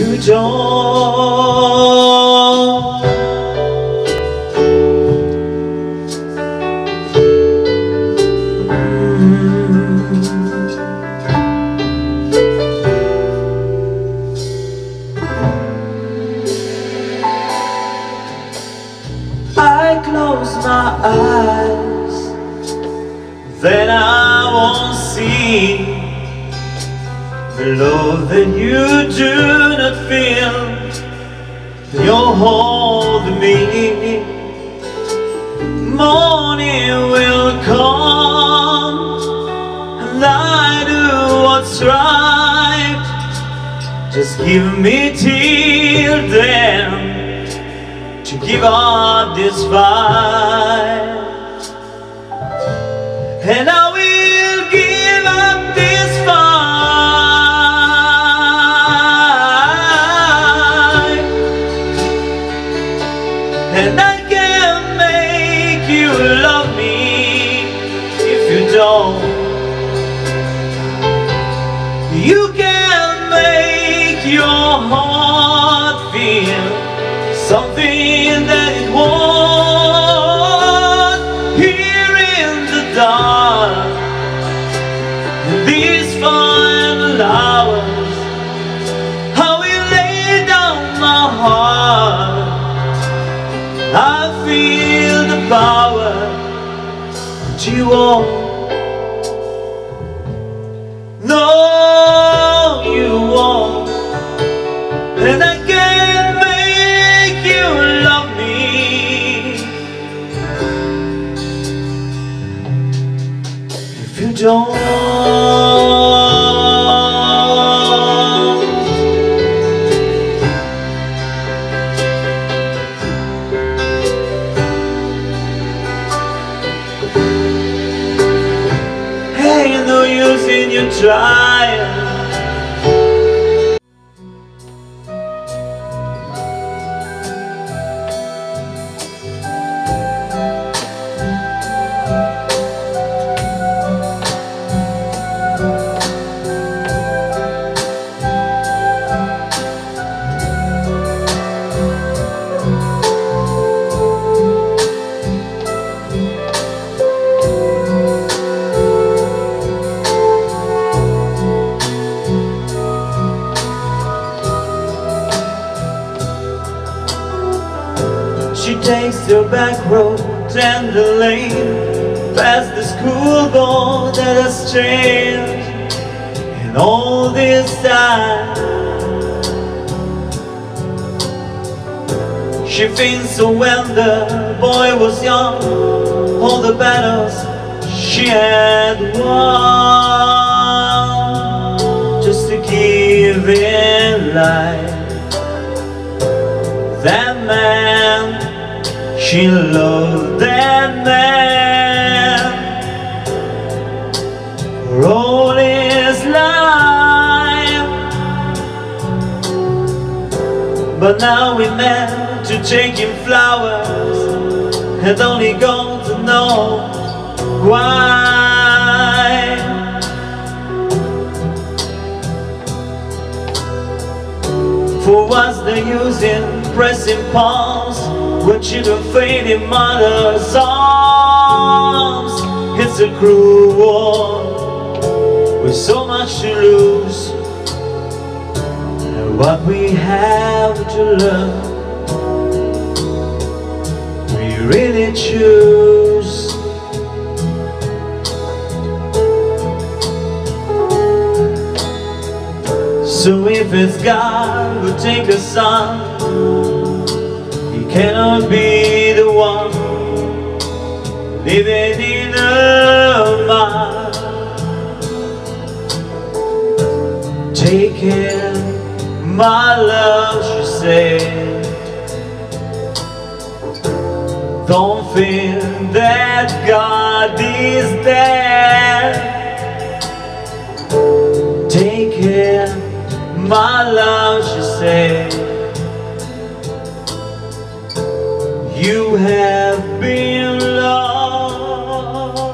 you don't. I close my eyes, then I won't see the love that you do not feel. You'll hold me. Morning will come, and I do what's right. Just give me till then to give up this fight, and I will give up this fight, and I can make you love me if you don't. You can make your heart feel something that it won't. Here in the dark, in these final hours, I will lay down my heart. I feel the power that you won't. No, you won't. And I can't make you love me if you don't. Ain't no use in you trying. She takes the back road and the lane, past the school board that has changed in all this time. She thinks of when the boy was young, all the battles she had won, just to give in life. That man, she loved that man for all his life. But now we meant to take him flowers, had only gone to know why. For what's the use in pressing pause when children fade in mother's arms? It's a cruel war with so much to lose, and what we have to learn we really choose. So if it's God who take a son, he cannot be the one living in a mind. Take care, my love, she said. Don't feel that God is there. Take care, my love, she said. You have been loved.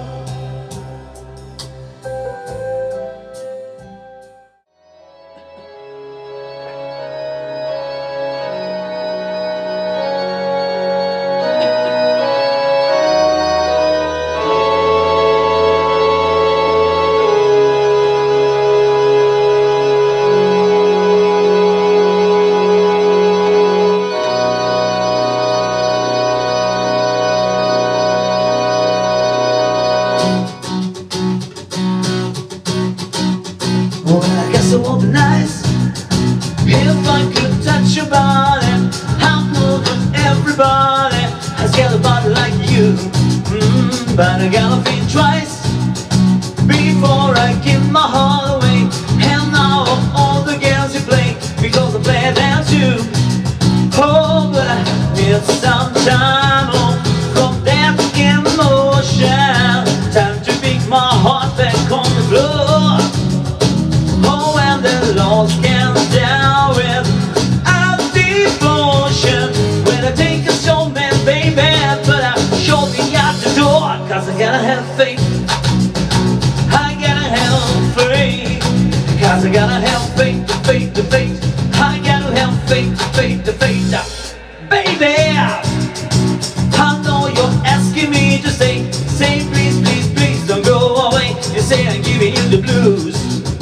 everybody has got a body like you. But I gotta think twice before I give my heart away. And now all the girls you play, because I play them too. Oh, but I need some time off from that emotion. Time to pick my heart back on the floor. Oh, and the lost can down with a devotion. When I take a soul man, baby, but I show me out the door. Cause I gotta have faith, I gotta have faith. Cause I gotta have faith, the faith, the faith. I gotta have faith, the faith, the faith. Baby, I know you're asking me to say please, please, please don't go away. You say I'm giving you the blues.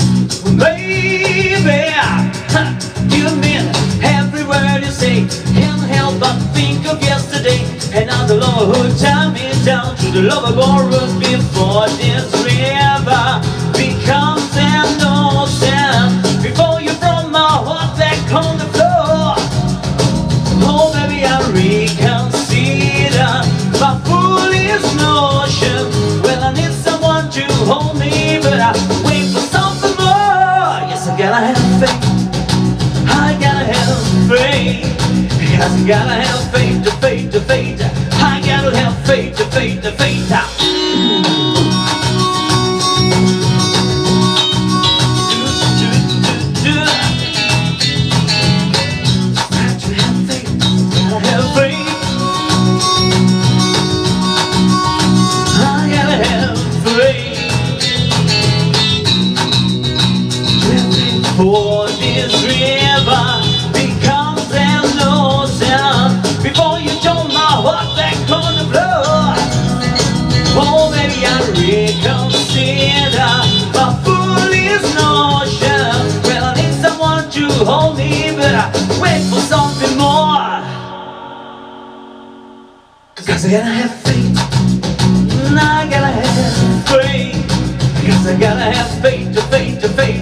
Baby, you mean every word you say. Can't help but think of yesterday. And now the Lord who tied me down to the lover borrowed before this river becomes an ocean. Before you throw my heart back on the floor. Oh baby, I reconsider my foolish notion. Well, I need someone to hold me, but I wait for something more. Yes, I gotta have faith, I gotta have faith. Yes, I gotta have faith, the faith, the faith. I gotta have faith, the faith, the faith. For this river becomes an ocean. Before you throw my heart back on the floor. Oh baby, I reconsider my foolish notion. Well, I need someone to hold me, but I wait for something more. Cause I gotta have faith, I gotta have faith. Cause I gotta have faith, the faith, the faith.